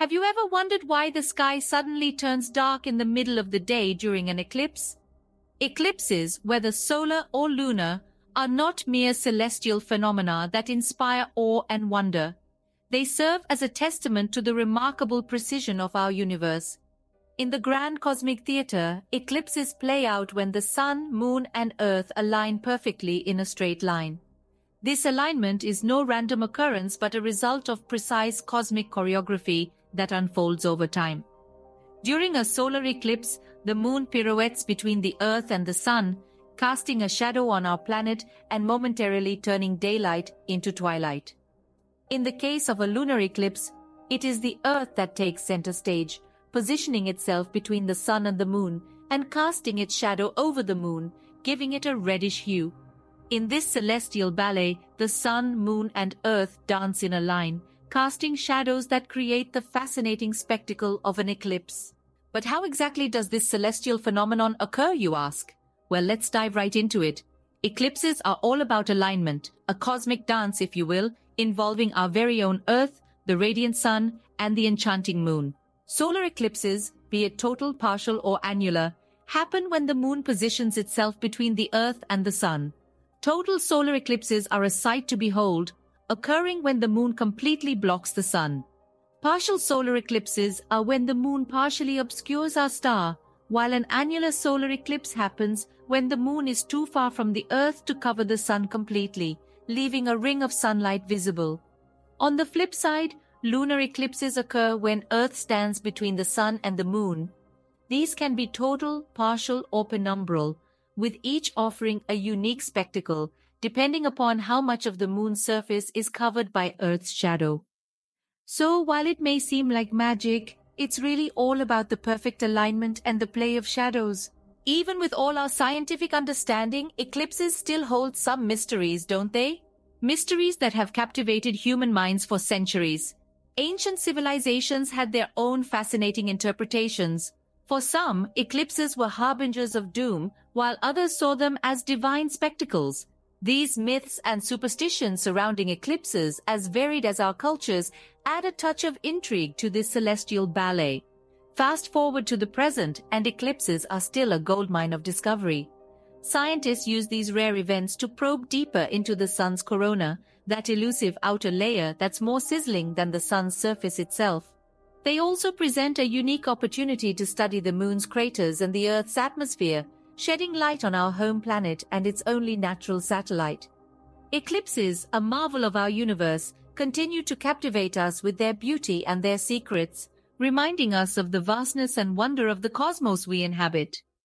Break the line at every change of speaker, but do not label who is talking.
Have you ever wondered why the sky suddenly turns dark in the middle of the day during an eclipse? Eclipses, whether solar or lunar, are not mere celestial phenomena that inspire awe and wonder. They serve as a testament to the remarkable precision of our universe. In the grand cosmic theater, eclipses play out when the sun, moon, and earth align perfectly in a straight line. This alignment is no random occurrence but a result of precise cosmic choreography that unfolds over time. During a solar eclipse, the moon pirouettes between the earth and the sun, casting a shadow on our planet and momentarily turning daylight into twilight. In the case of a lunar eclipse, it is the earth that takes center stage, positioning itself between the sun and the moon and casting its shadow over the moon, giving it a reddish hue. In this celestial ballet, the sun, moon, and earth dance in a line, casting shadows that create the fascinating spectacle of an eclipse. But how exactly does this celestial phenomenon occur, you ask? Well, let's dive right into it. Eclipses are all about alignment, a cosmic dance, if you will, involving our very own Earth, the radiant sun, and the enchanting moon. Solar eclipses, be it total, partial, or annular, happen when the moon positions itself between the Earth and the sun. Total solar eclipses are a sight to behold, occurring when the moon completely blocks the sun. Partial solar eclipses are when the moon partially obscures our star, while an annular solar eclipse happens when the moon is too far from the Earth to cover the sun completely, leaving a ring of sunlight visible. On the flip side, lunar eclipses occur when Earth stands between the sun and the moon. These can be total, partial, or penumbral, with each offering a unique spectacle, depending upon how much of the moon's surface is covered by Earth's shadow. So while it may seem like magic, it's really all about the perfect alignment and the play of shadows. Even with all our scientific understanding, eclipses still hold some mysteries, don't they? Mysteries that have captivated human minds for centuries. Ancient civilizations had their own fascinating interpretations. For some, eclipses were harbingers of doom, while others saw them as divine spectacles. These myths and superstitions surrounding eclipses, as varied as our cultures, add a touch of intrigue to this celestial ballet. Fast forward to the present, and eclipses are still a goldmine of discovery. Scientists use these rare events to probe deeper into the sun's corona, that elusive outer layer that's more sizzling than the sun's surface itself. They also present a unique opportunity to study the moon's craters and the Earth's atmosphere, shedding light on our home planet and its only natural satellite. Eclipses, a marvel of our universe, continue to captivate us with their beauty and their secrets, reminding us of the vastness and wonder of the cosmos we inhabit.